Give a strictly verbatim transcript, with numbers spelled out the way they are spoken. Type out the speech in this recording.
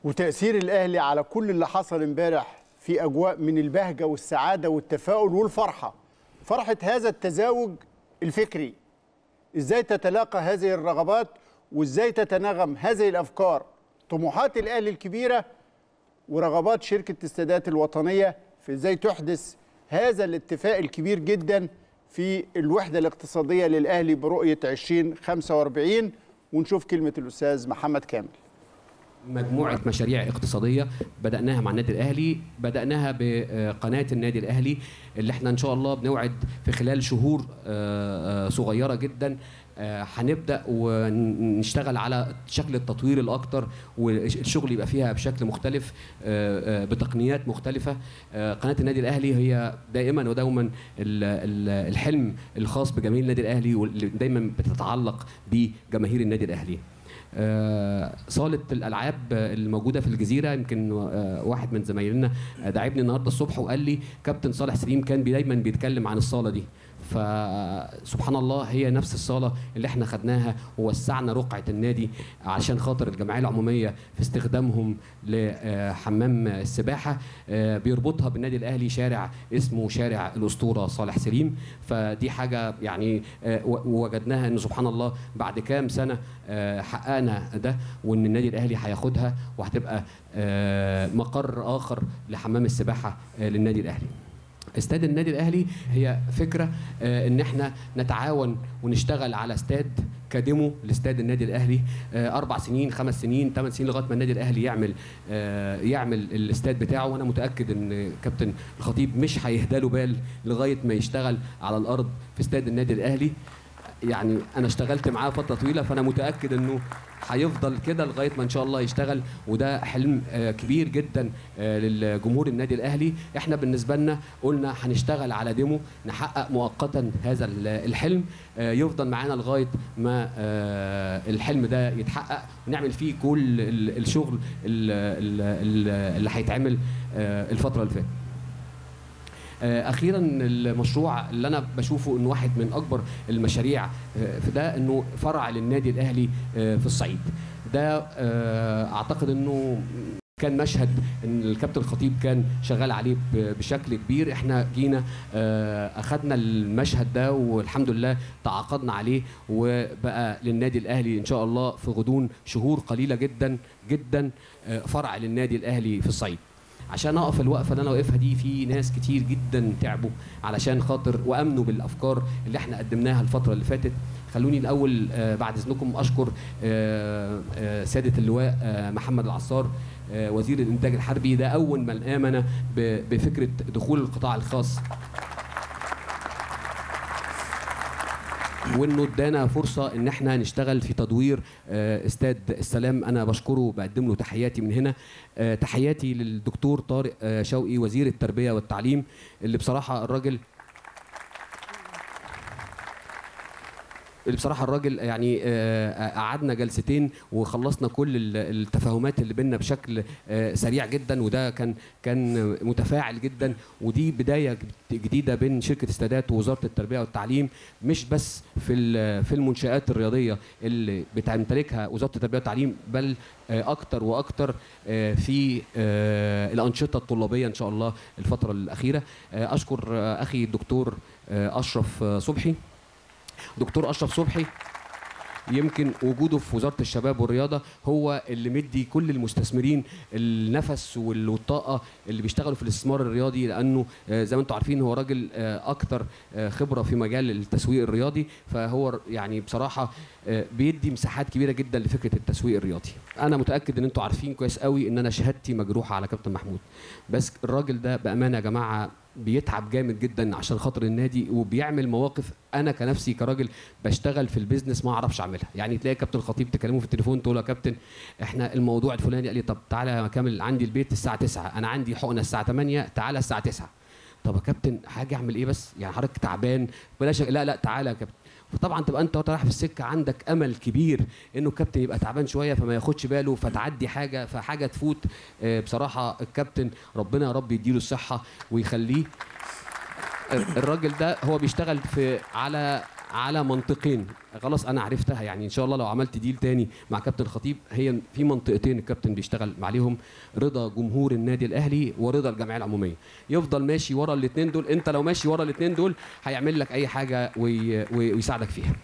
وتأثير الأهلي على كل اللي حصل امبارح في أجواء من البهجة والسعادة والتفاؤل والفرحة. فرحة هذا التزاوج الفكري، إزاي تتلاقى هذه الرغبات وإزاي تتناغم هذه الأفكار، طموحات الأهلي الكبيرة ورغبات شركة السادات الوطنية في إزاي تحدث هذا الاتفاق الكبير جدا في الوحدة الاقتصادية للأهلي برؤية عشرين خمسة وأربعين. ونشوف كلمة الأستاذ محمد كامل. مجموعة مشاريع اقتصادية بدأناها مع النادي الأهلي، بدأناها بقناة النادي الأهلي اللي احنا إن شاء الله بنوعد في خلال شهور صغيرة جدا هنبدأ ونشتغل على شكل التطوير الأكتر والشغل يبقى فيها بشكل مختلف بتقنيات مختلفة. قناة النادي الأهلي هي دائما ودوما الحلم الخاص بجماهير النادي الأهلي واللي دايما بتتعلق بجماهير النادي الأهلي. صالة الألعاب الموجودة في الجزيرة، يمكن واحد من زمايلنا دعبني النهارده الصبح وقال لي كابتن صالح سليم كان دايما بيتكلم عن الصالة دي، فسبحان الله هي نفس الصالة اللي احنا خدناها ووسعنا رقعة النادي عشان خاطر الجمعية العمومية في استخدامهم لحمام السباحة، بيربطها بالنادي الأهلي شارع اسمه شارع الأسطورة صالح سليم. فدي حاجة يعني وجدناها ان سبحان الله بعد كام سنة حققنا ده، وان النادي الأهلي هياخدها وهتبقى مقر آخر لحمام السباحة للنادي الأهلي. استاد النادي الاهلي هي فكره ان احنا نتعاون ونشتغل على استاد كديمو لاستاد النادي الاهلي، اربع سنين خمس سنين ثمان سنين لغايه ما النادي الاهلي يعمل يعمل الاستاد بتاعه. وانا متاكد ان كابتن الخطيب مش هيهدى له بال لغايه ما يشتغل على الارض في استاد النادي الاهلي. يعني انا اشتغلت معاه فتره طويله، فانا متاكد انه هيفضل كده لغايه ما ان شاء الله يشتغل، وده حلم كبير جدا للجمهور النادي الاهلي. احنا بالنسبه لنا قلنا هنشتغل على ديمو نحقق مؤقتا هذا الحلم، يفضل معانا لغايه ما الحلم ده يتحقق ونعمل فيه كل الشغل اللي هيتعمل الفتره اللي فاتت. اخيرا المشروع اللي انا بشوفه انه واحد من اكبر المشاريع في ده انه فرع للنادي الاهلي في الصعيد. ده اعتقد انه كان مشهد ان الكابتن الخطيب كان شغال عليه بشكل كبير. احنا جينا اخذنا المشهد ده والحمد لله تعاقدنا عليه، وبقى للنادي الاهلي ان شاء الله في غضون شهور قليله جدا جدا فرع للنادي الاهلي في الصعيد. عشان اقف الوقفه اللي انا واقفها دي في ناس كتير جدا تعبوا علشان خاطر وامنوا بالافكار اللي احنا قدمناها الفتره اللي فاتت. خلوني الاول بعد اذنكم اشكر سياده اللواء محمد العصار وزير الانتاج الحربي، ده اول من امن بفكره دخول القطاع الخاص وانه ادانا فرصه ان احنا نشتغل في تدوير استاد السلام. انا بشكره بقدم له تحياتي من هنا. تحياتي للدكتور طارق شوقي وزير التربيه والتعليم، اللي بصراحه الراجل اللي بصراحه الراجل يعني قعدنا جلستين وخلصنا كل التفاهمات اللي بيننا بشكل سريع جدا، وده كان كان متفاعل جدا. ودي بدايه جديده بين شركه السادات ووزاره التربيه والتعليم، مش بس في في المنشآت الرياضيه اللي بتمتلكها وزاره التربيه والتعليم، بل اكتر واكتر في الانشطه الطلابيه ان شاء الله الفتره الاخيره. اشكر اخي الدكتور اشرف صبحي. دكتور اشرف صبحي يمكن وجوده في وزاره الشباب والرياضه هو اللي مدي كل المستثمرين النفس والطاقه اللي بيشتغلوا في الاستثمار الرياضي، لانه زي ما انتم عارفين هو راجل اكتر خبره في مجال التسويق الرياضي، فهو يعني بصراحه بيدي مساحات كبيره جدا لفكره التسويق الرياضي. انا متاكد ان انتم عارفين كويس قوي ان انا شهادتي مجروحه على كابتن محمود، بس الراجل ده بامانه يا جماعه بيتعب جامد جدا عشان خاطر النادي، وبيعمل مواقف انا كنفسي كراجل بشتغل في البيزنس ما اعرفش اعملها. يعني تلاقي كابتن الخطيب تكلمه في التليفون تقول له يا كابتن احنا الموضوع الفلاني، قال لي طب تعالى يا كامل عندي البيت الساعه تسعة، انا عندي حقنه الساعه ثمانية، تعالى الساعه تسعة. طب يا كابتن حاجه اعمل ايه بس؟ يعني حضرتك تعبان بلاش، لا لا تعالى يا كابتن. فطبعا تبقى انت رايح في السكه عندك امل كبير انه الكابتن يبقى تعبان شويه فما ياخدش باله فتعدي حاجه فحاجه تفوت. بصراحه الكابتن ربنا يا رب يديله الصحه ويخليه. الراجل ده هو بيشتغل في على على منطقين. خلاص انا عرفتها، يعني ان شاء الله لو عملت ديل تاني مع كابتن الخطيب، هي في منطقتين الكابتن بيشتغل عليهم: رضا جمهور النادي الاهلي ورضا الجمعيه العموميه. يفضل ماشي ورا الاثنين دول. انت لو ماشي ورا الاثنين دول هيعمل لك اي حاجه وي... ويساعدك فيها.